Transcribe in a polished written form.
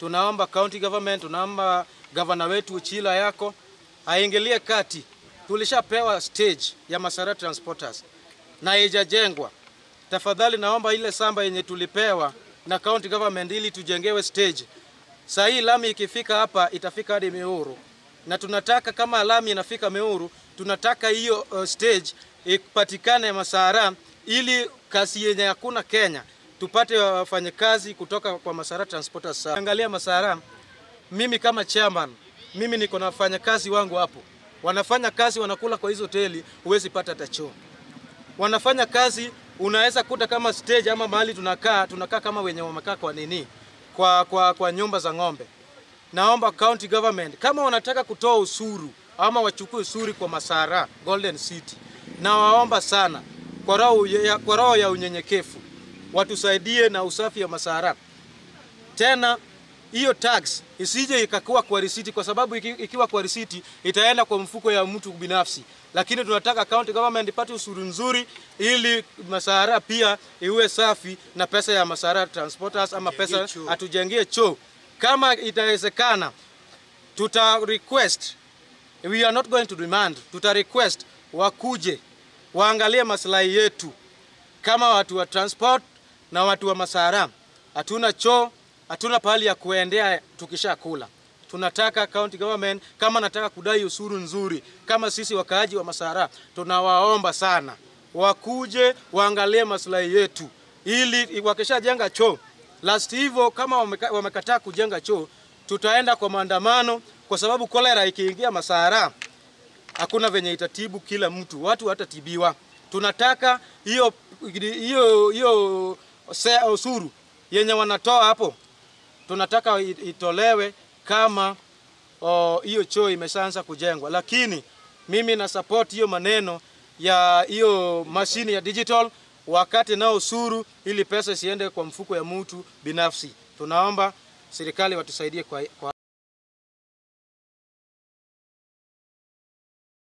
tunaomba county government, tunaomba governor wetu Ochillo Ayacko aingilie kati. Tulishapewa stage ya Masara transporters na haijajengwa. Tafadhali naomba ile samba yenye tulipewa na county government ili tujengewe stage. Saa hii lami ikifika hapa itafika hadi Meuru. Na tunataka kama lami inafika Meuru, tunataka hiyo stage ipatikane Masara ili kazi yenye hakuna Kenya tupate wafanyakazi kutoka kwa Masara transporters. Angalia Masara, mimi kama chairman, mimi niko na wafanyakazi wangu hapo. Wanafanya kazi, wanakula kwa hizo hoteli, huwezi pata hata choo. Wanafanya kazi, unaweza kuta kama stage ama mahali tunakaa kama wenye wamekaa kwa nini? Kwa nyumba za ng'ombe. Naomba county government kama wanataka kutoa usuru ama wachukue usuru kwa Masara Golden City, na waomba sana kwa roho ya unyenyekevu watusaidie na usafi ya Masara. Tena hiyo tax isije ikakuwa kwa risiti, kwa sababu ikiwa kwa risiti itaenda kwa mfuko ya mtu binafsi. Lakini tunataka county government ipate usuru nzuri ili Masara pia iwe safi, na pesa ya Masara transporters ama pesa atujengie choo. Kama itawezekana, tuta request, we are not going to demand, tuta request wakuje waangalie maslahi yetu kama watu wa transport na watu wa Masara. Hatuna choo, hatuna pahali ya kuendea tukishakula. Tunataka county government kama nataka kudai usuru nzuri kama sisi wakaaji wa Masara, tunawaomba sana wakuje waangalie maslahi yetu ili wakishajenga choo. Last hivyo kama wamekataa kujenga choo, tutaenda kwa maandamano, kwa sababu kolera ikiingia Masara hakuna venye itatibu kila mtu, watu watatibiwa. Tunataka hiyo usuru yenye wanatoa hapo, tunataka itolewe kama hiyo choo imeshaanza kujengwa. Lakini mimi na support hiyo maneno ya hiyo mashine ya digital, wakati na usuru ili pesa siende kwa mfuko ya mtu binafsi. Tunaomba serikali watusaidie kwa